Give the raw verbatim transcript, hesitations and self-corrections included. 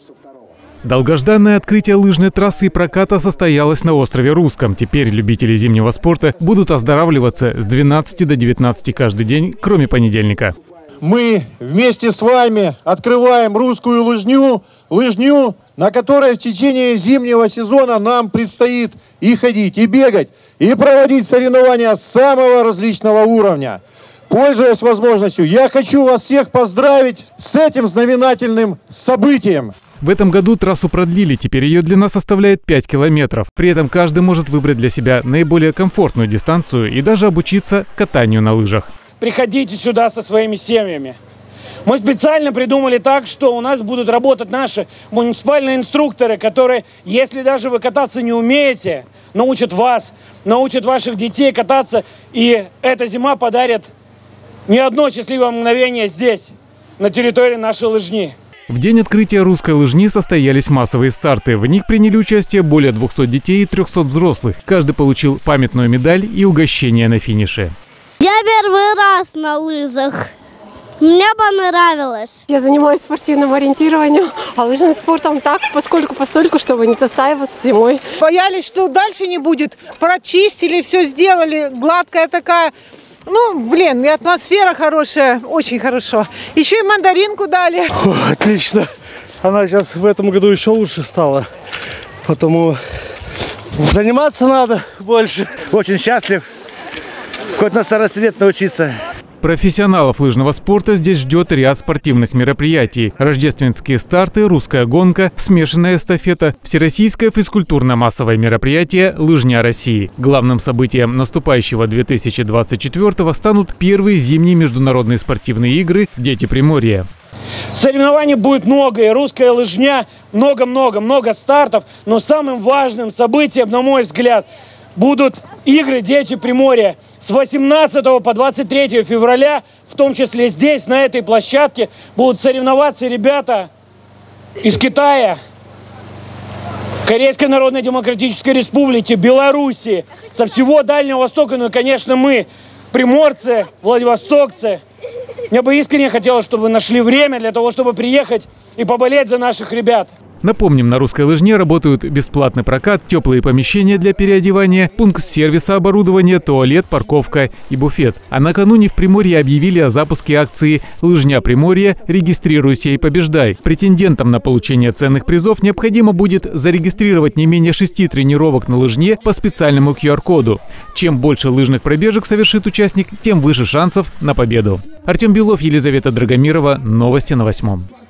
Долгожданное открытие лыжной трассы и проката состоялось на острове Русском. Теперь любители зимнего спорта будут оздоравливаться с двенадцати до девятнадцати каждый день, кроме понедельника. Мы вместе с вами открываем русскую лыжню, лыжню, на которой в течение зимнего сезона нам предстоит и ходить, и бегать, и проводить соревнования самого различного уровня. Пользуясь возможностью, я хочу вас всех поздравить с этим знаменательным событием. В этом году трассу продлили, теперь ее длина составляет пять километров. При этом каждый может выбрать для себя наиболее комфортную дистанцию и даже обучиться катанию на лыжах. Приходите сюда со своими семьями. Мы специально придумали так, что у нас будут работать наши муниципальные инструкторы, которые, если даже вы кататься не умеете, научат вас, научат ваших детей кататься. И эта зима подарит не одно счастливое мгновение здесь, на территории нашей лыжни. В день открытия русской лыжни состоялись массовые старты. В них приняли участие более двухсот детей и трёхсот взрослых. Каждый получил памятную медаль и угощение на финише. Я первый раз на лыжах. Мне понравилось. Я занимаюсь спортивным ориентированием, а лыжным спортом так, поскольку постольку, чтобы не застаиваться зимой. Боялись, что дальше не будет. Прочистили, все сделали. Гладкая такая. Ну, блин, и атмосфера хорошая, очень хорошо. Еще и мандаринку дали. О, отлично. Она сейчас в этом году еще лучше стала. Потому заниматься надо больше. Очень счастлив. Хоть на старости лет научиться. Профессионалов лыжного спорта здесь ждет ряд спортивных мероприятий. Рождественские старты, русская гонка, смешанная эстафета, всероссийское физкультурно-массовое мероприятие «Лыжня России». Главным событием наступающего две тысячи двадцать четвёртого станут первые зимние международные спортивные игры «Дети Приморья». Соревнований будет много, и русская лыжня, много-много, много стартов. Но самым важным событием, на мой взгляд, будут игры «Дети Приморья». С восемнадцатого по двадцать третье февраля, в том числе здесь, на этой площадке, будут соревноваться ребята из Китая, Корейской Народно-Демократической Республики, Белоруссии, со всего Дальнего Востока. Ну и, конечно, мы, приморцы, владивостокцы. Мне бы искренне хотелось, чтобы вы нашли время для того, чтобы приехать и поболеть за наших ребят. Напомним, на русской лыжне работают бесплатный прокат, теплые помещения для переодевания, пункт сервиса оборудования, туалет, парковка и буфет. А накануне в Приморье объявили о запуске акции «Лыжня Приморья. Регистрируйся и побеждай». Претендентам на получение ценных призов необходимо будет зарегистрировать не менее шести тренировок на лыжне по специальному ку ар коду. Чем больше лыжных пробежек совершит участник, тем выше шансов на победу. Артем Белов, Елизавета Драгомирова. Новости на восьмом.